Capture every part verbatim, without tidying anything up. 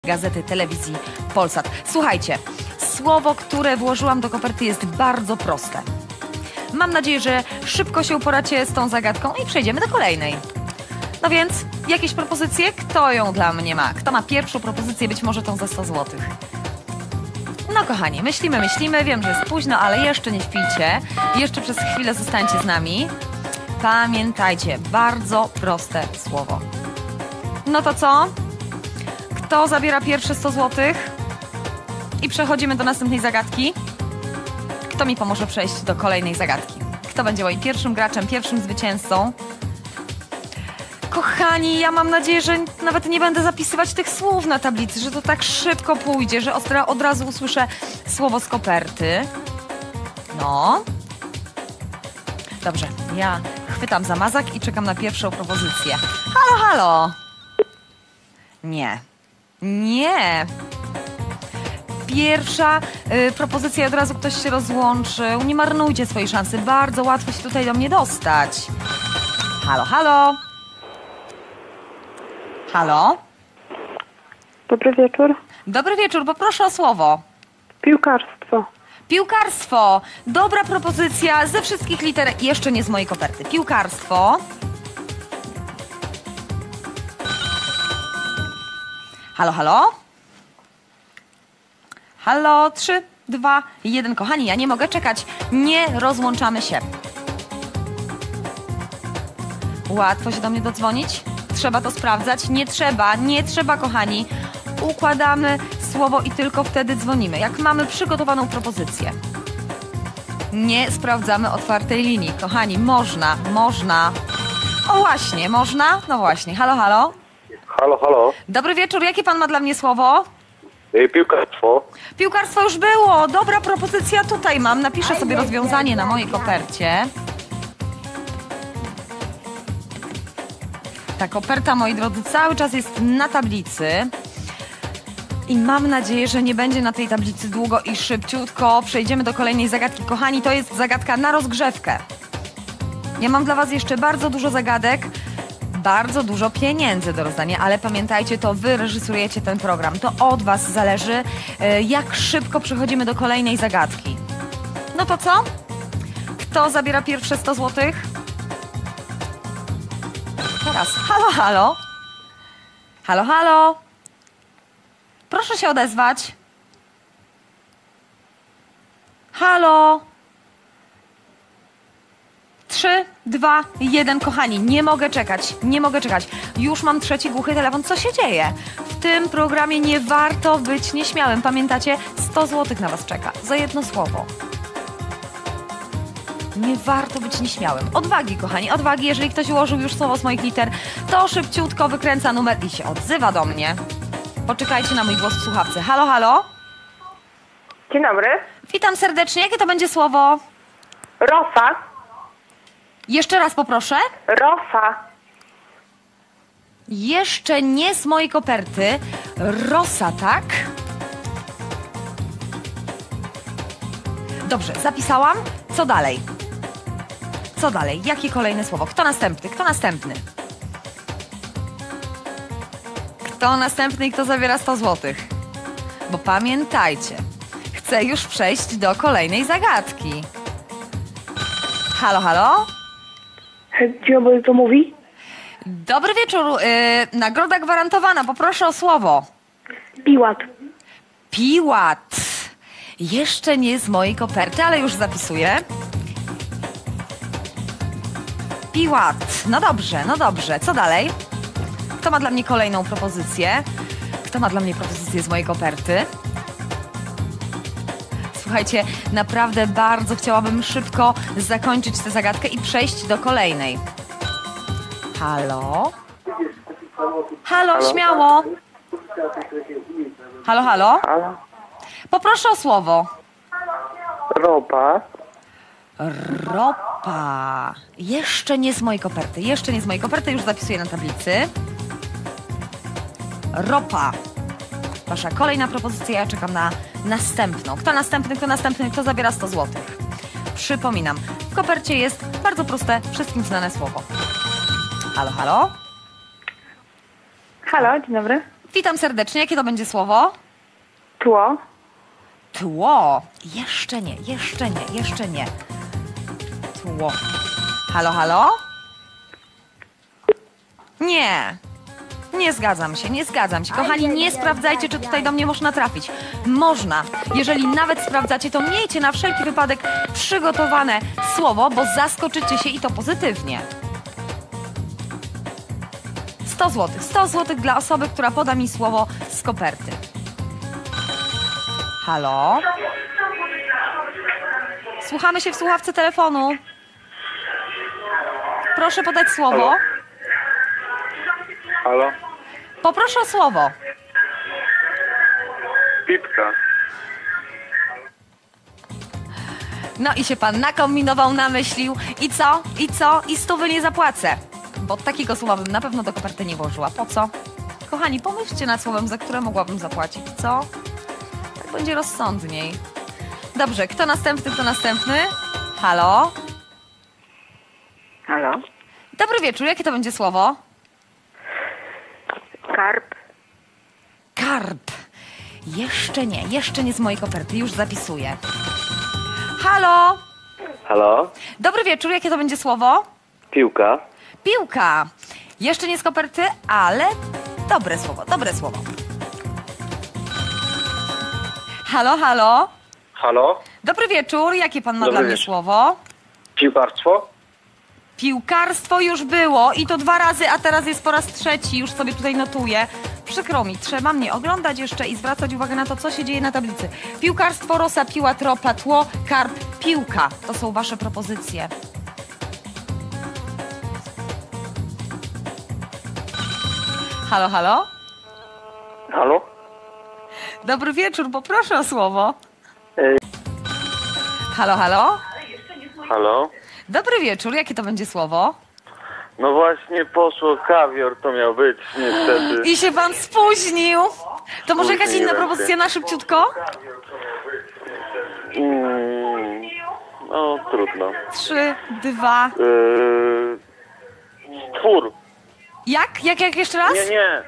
Gazety Telewizji Polsat. Słuchajcie, słowo, które włożyłam do koperty jest bardzo proste. Mam nadzieję, że szybko się uporacie z tą zagadką i przejdziemy do kolejnej. No więc, jakieś propozycje? Kto ją dla mnie ma? Kto ma pierwszą propozycję, być może tą za sto złotych? No kochani, myślimy, myślimy, wiem, że jest późno, ale jeszcze nie śpijcie. Jeszcze przez chwilę zostańcie z nami. Pamiętajcie, bardzo proste słowo. No to co? Kto zabiera pierwsze sto złotych? I przechodzimy do następnej zagadki. Kto mi pomoże przejść do kolejnej zagadki? Kto będzie moim pierwszym graczem, pierwszym zwycięzcą? Kochani, ja mam nadzieję, że nawet nie będę zapisywać tych słów na tablicy, że to tak szybko pójdzie, że od, od razu usłyszę słowo z koperty. No. Dobrze, ja chwytam za mazak i czekam na pierwszą propozycję. Halo, halo! Nie. Nie. Pierwsza y, propozycja, od razu ktoś się rozłączył. Nie marnujcie swojej szansy. Bardzo łatwo się tutaj do mnie dostać. Halo, halo. Halo. Dobry wieczór. Dobry wieczór, poproszę o słowo. Piłkarstwo. Piłkarstwo. Dobra propozycja ze wszystkich liter. Jeszcze nie z mojej koperty. Piłkarstwo. Halo, halo? Halo, trzy, dwa, jeden. Kochani, ja nie mogę czekać. Nie rozłączamy się. Łatwo się do mnie dodzwonić? Trzeba to sprawdzać? Nie trzeba, nie trzeba, kochani. Układamy słowo i tylko wtedy dzwonimy, jak mamy przygotowaną propozycję. Nie sprawdzamy otwartej linii. Kochani, można, można. O właśnie, można? No właśnie. Halo, halo? Halo, halo. Dobry wieczór, jakie pan ma dla mnie słowo? Yy, piłkarstwo. Piłkarstwo już było. Dobra propozycja tutaj mam. Napiszę sobie rozwiązanie na mojej kopercie. Ta koperta, moi drodzy, cały czas jest na tablicy. I mam nadzieję, że nie będzie na tej tablicy długo i szybciutko. Przejdziemy do kolejnej zagadki. Kochani, to jest zagadka na rozgrzewkę. Ja mam dla was jeszcze bardzo dużo zagadek. Bardzo dużo pieniędzy do rozdania, ale pamiętajcie, to wy reżyserujecie ten program. To od was zależy, jak szybko przechodzimy do kolejnej zagadki. No to co? Kto zabiera pierwsze sto złotych? Teraz. Halo, halo? Halo, halo? Proszę się odezwać. Halo? Trzy, dwa, jeden. Kochani, nie mogę czekać, nie mogę czekać. Już mam trzeci głuchy telefon. Co się dzieje? W tym programie nie warto być nieśmiałym. Pamiętacie? sto złotych na was czeka. Za jedno słowo. Nie warto być nieśmiałym. Odwagi, kochani, odwagi. Jeżeli ktoś ułożył już słowo z moich liter, to szybciutko wykręca numer i się odzywa do mnie. Poczekajcie na mój głos w słuchawce. Halo, halo? Dzień dobry. Witam serdecznie. Jakie to będzie słowo? Rosa. Jeszcze raz poproszę. Rosa. Jeszcze nie z mojej koperty. Rosa, tak? Dobrze, zapisałam. Co dalej? Co dalej? Jakie kolejne słowo? Kto następny? Kto następny? Kto następny i kto zabiera sto złotych? Bo pamiętajcie, chcę już przejść do kolejnej zagadki. Halo, halo? Dzień dobry, to mówi? Dobry wieczór. Yy, nagroda gwarantowana. Poproszę o słowo. Piłat. Piłat. Jeszcze nie z mojej koperty, ale już zapisuję. Piłat. No dobrze, no dobrze. Co dalej? Kto ma dla mnie kolejną propozycję? Kto ma dla mnie propozycję z mojej koperty? Słuchajcie, naprawdę bardzo chciałabym szybko zakończyć tę zagadkę i przejść do kolejnej. Halo? Halo, Halo? śmiało. Halo, halo? Halo. Poproszę o słowo. Ropa. Ropa. Jeszcze nie z mojej koperty. Jeszcze nie z mojej koperty. Już zapisuję na tablicy. Ropa. Wasza kolejna propozycja. Ja czekam na następną. Kto następny? Kto następny? Kto zabiera sto złotych? Przypominam. W kopercie jest bardzo proste, wszystkim znane słowo. Halo, halo? Halo, dzień dobry. Witam serdecznie. Jakie to będzie słowo? Tło. Tło. Jeszcze nie, jeszcze nie, jeszcze nie. Tło. Halo, halo? Nie. Nie zgadzam się, nie zgadzam się. Kochani, nie sprawdzajcie, czy tutaj do mnie można trafić. Można. Jeżeli nawet sprawdzacie, to miejcie na wszelki wypadek przygotowane słowo, bo zaskoczycie się i to pozytywnie. sto złotych. sto złotych dla osoby, która poda mi słowo z koperty. Halo? Słuchamy się w słuchawce telefonu. Proszę podać słowo. Halo? Halo? Poproszę o słowo. Pipka. No i się pan nakombinował, namyślił. I co? I co? I stówy nie zapłacę. Bo takiego słowa bym na pewno do koperty nie włożyła. Po co? Kochani, pomyślcie nad słowem, za które mogłabym zapłacić. Co? Tak będzie rozsądniej. Dobrze, kto następny, kto następny? Halo? Halo? Dobry wieczór, jakie to będzie słowo? Karp. Karp. Jeszcze nie, jeszcze nie z mojej koperty, już zapisuję. Halo? Halo? Dobry wieczór, jakie to będzie słowo? Piłka. Piłka. Jeszcze nie z koperty, ale dobre słowo, dobre słowo. Halo, halo? Halo? Dobry wieczór, jakie pan ma Dobry dla mnie wieczór. słowo? Piłkarstwo? Piłkarstwo już było i to dwa razy, a teraz jest po raz trzeci, już sobie tutaj notuję. Przykro mi, trzeba mnie oglądać jeszcze i zwracać uwagę na to, co się dzieje na tablicy. Piłkarstwo, rosa, piła, tropa, tło, karp, piłka. To są wasze propozycje. Halo, halo? Halo? Dobry wieczór, poproszę o słowo. Ej. Halo, halo? Halo? Dobry wieczór, jakie to będzie słowo? No właśnie poszło kawior, to miał być niestety. I się pan spóźnił. To może jakaś inna Spóźniłem propozycja się. na szybciutko? Mm, no trudno. Trzy, dwa. Yy, stwór. Jak? Jak, jak jeszcze raz? Nie, nie.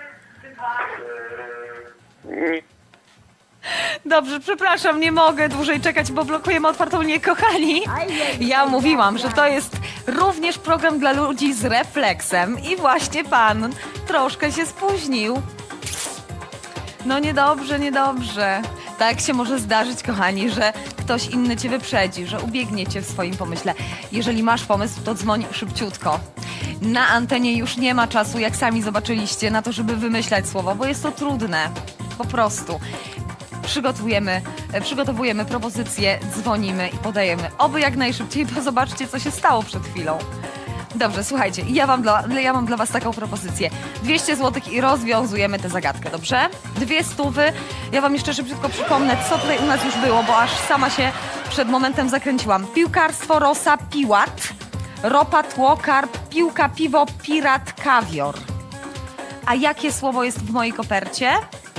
Nie. Dobrze, przepraszam, nie mogę dłużej czekać, bo blokujemy otwartą linię. Kochani, ja mówiłam, że to jest również program dla ludzi z refleksem i właśnie pan troszkę się spóźnił. No niedobrze, niedobrze. Tak się może zdarzyć, kochani, że ktoś inny cię wyprzedzi, że ubiegnie cię w swoim pomyśle. Jeżeli masz pomysł, to dzwoń szybciutko. Na antenie już nie ma czasu, jak sami zobaczyliście, na to, żeby wymyślać słowo, bo jest to trudne. Po prostu. Przygotujemy, e, przygotowujemy propozycje, dzwonimy i podajemy. Oby jak najszybciej, bo zobaczcie, co się stało przed chwilą. Dobrze, słuchajcie, ja, wam dla, ja mam dla was taką propozycję. dwieście złotych i rozwiązujemy tę zagadkę, dobrze? Dwie stówy. Ja wam jeszcze szybciutko przypomnę, co tutaj u nas już było, bo aż sama się przed momentem zakręciłam. Piłkarstwo, rosa, piłat, ropa, tło, karp, piłka, piwo, pirat, kawior. A jakie słowo jest w mojej kopercie?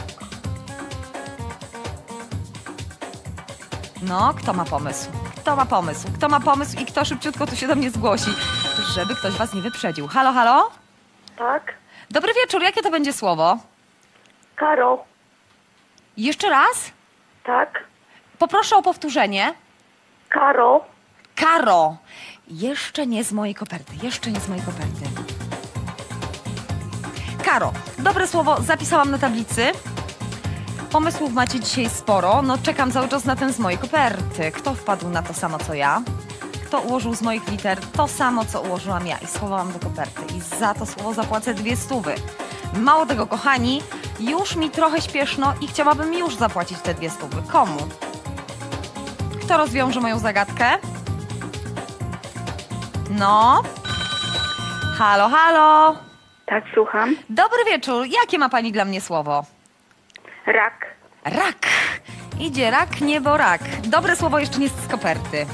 No, kto ma pomysł? Kto ma pomysł? Kto ma pomysł i kto szybciutko tu się do mnie zgłosi, żeby ktoś was nie wyprzedził. Halo, halo? Tak. Dobry wieczór, jakie to będzie słowo? Karo. Jeszcze raz? Tak. Poproszę o powtórzenie. Karo. Karo. Jeszcze nie z mojej koperty, jeszcze nie z mojej koperty. Karo. Dobre słowo, zapisałam na tablicy. Pomysłów macie dzisiaj sporo. No czekam cały czas na ten z mojej koperty. Kto wpadł na to samo, co ja? Kto ułożył z moich liter to samo, co ułożyłam ja i schowałam do koperty. I za to słowo zapłacę dwie stówy. Mało tego, kochani, już mi trochę śpieszno i chciałabym już zapłacić te dwie stówy. Komu? Kto rozwiąże moją zagadkę? No? Halo, halo? Tak, słucham. Dobry wieczór. Jakie ma pani dla mnie słowo? Rak. Rak. Idzie rak, niebo rak. Dobre słowo jeszcze nie z koperty.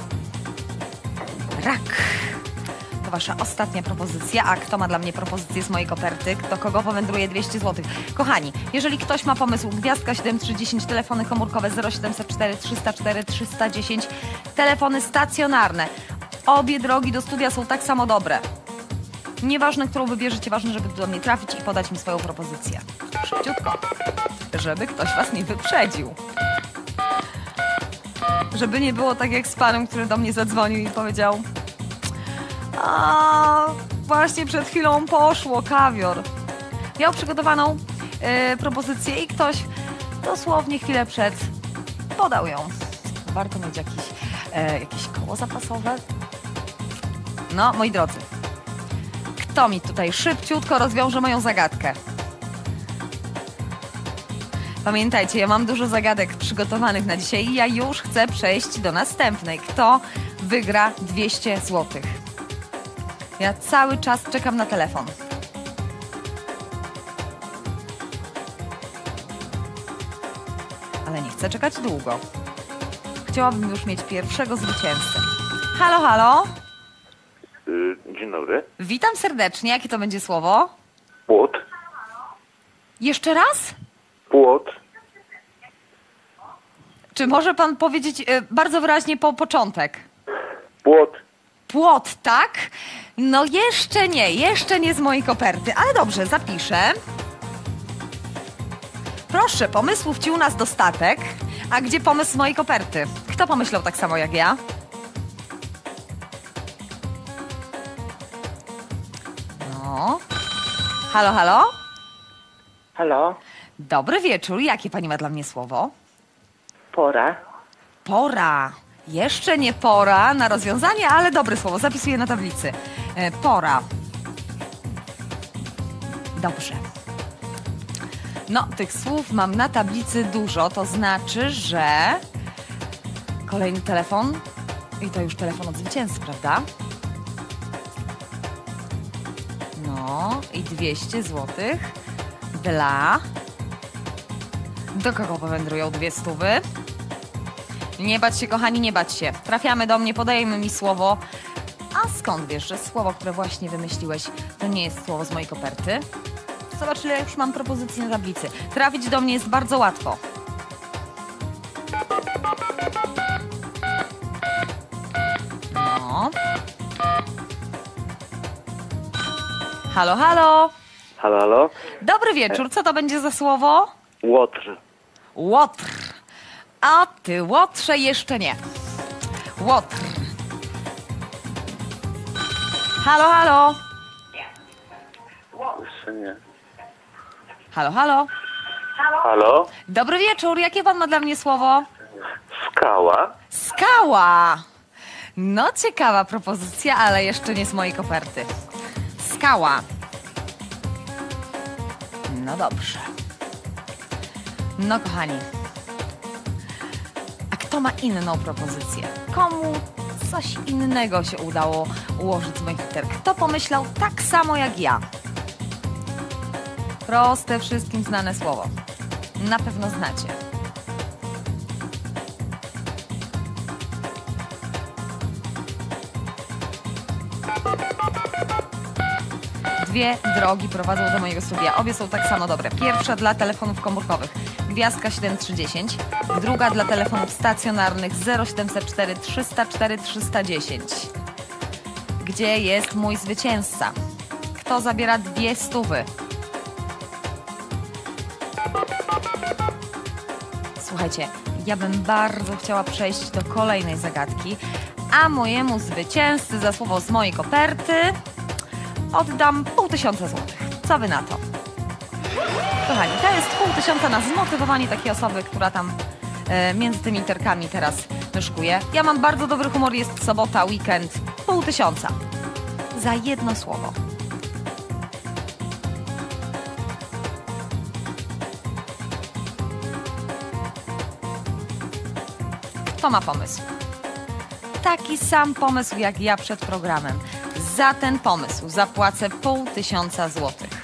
Rak. To wasza ostatnia propozycja. A kto ma dla mnie propozycję z mojej koperty? Kto kogo powędruje dwieście złotych? Kochani, jeżeli ktoś ma pomysł, gwiazdka siedem trzy jeden zero, telefony komórkowe zero siedem zero cztery trzysta cztery trzysta dziesięć, telefony stacjonarne. Obie drogi do studia są tak samo dobre. Nieważne, którą wybierzecie, ważne, żeby do mnie trafić i podać mi swoją propozycję. szybciutko, żeby ktoś was nie wyprzedził. Żeby nie było tak jak z panem, który do mnie zadzwonił i powiedział: a właśnie przed chwilą poszło kawior. Miał przygotowaną e, propozycję i ktoś dosłownie chwilę przed podał ją. Warto mieć jakieś, e, jakieś koło zapasowe. No, moi drodzy, kto mi tutaj szybciutko rozwiąże moją zagadkę? Pamiętajcie, ja mam dużo zagadek przygotowanych na dzisiaj i ja już chcę przejść do następnej. Kto wygra dwieście złotych? Ja cały czas czekam na telefon. Ale nie chcę czekać długo. Chciałabym już mieć pierwszego zwycięzcę. Halo, halo? Y, Dzień dobry. Witam serdecznie. Jakie to będzie słowo? Płot. Jeszcze raz? Płot. Czy może pan powiedzieć e, bardzo wyraźnie po początek? Płot. Płot, tak? No jeszcze nie, jeszcze nie z mojej koperty, ale dobrze, zapiszę. Proszę, pomysłów ci u nas dostatek. A gdzie pomysł z mojej koperty? Kto pomyślał tak samo jak ja? No. Halo, halo? Halo, Dobry wieczór. Jakie pani ma dla mnie słowo? pora. Pora. Jeszcze nie pora na rozwiązanie, ale dobre słowo. Zapisuję na tablicy. E, pora. Dobrze. No, tych słów mam na tablicy dużo. To znaczy, że kolejny telefon. I to już telefon od zwycięzcy, prawda? No, i dwieście złotych dla... Do kogo powędrują dwie stówy? Nie bać się, kochani, nie bać się. Trafiamy do mnie, podajemy mi słowo. A skąd wiesz, że słowo, które właśnie wymyśliłeś, to nie jest słowo z mojej koperty? Zobacz, ile już mam propozycji na tablicy. Trafić do mnie jest bardzo łatwo. No. Halo, halo. Halo, halo. Dobry wieczór. Co to będzie za słowo? Łotr. Łotr. A ty, Łotrze, jeszcze nie. Łotr. Halo, halo. Jeszcze nie. Halo, halo. Halo? Dobry wieczór. Jakie pan ma dla mnie słowo? Skała? Skała. No, ciekawa propozycja, ale jeszcze nie z mojej koperty. Skała. No dobrze. No, kochani. A kto ma inną propozycję? Komu coś innego się udało ułożyć z moich liter? Kto pomyślał tak samo jak ja? Proste, wszystkim znane słowo. Na pewno znacie. Dwie drogi prowadzą do mojego studia. Obie są tak samo dobre. Pierwsza dla telefonów komórkowych. Gwiazdka siedem trzy dziesięć. Druga dla telefonów stacjonarnych zero siedemset cztery trzysta cztery trzysta dziesięć. Gdzie jest mój zwycięzca? Kto zabiera dwie stówy? Słuchajcie, ja bym bardzo chciała przejść do kolejnej zagadki, a mojemu zwycięzcy za słowo z mojej koperty oddam pół tysiąca złotych. Co wy na to? Kochani, to jest pół tysiąca na zmotywowanie takiej osoby, która tam e, między tymi literkami teraz myszkuje. Ja mam bardzo dobry humor, jest sobota, weekend. Pół tysiąca. Za jedno słowo. Kto ma pomysł? Taki sam pomysł jak ja przed programem. Za ten pomysł zapłacę pół tysiąca złotych.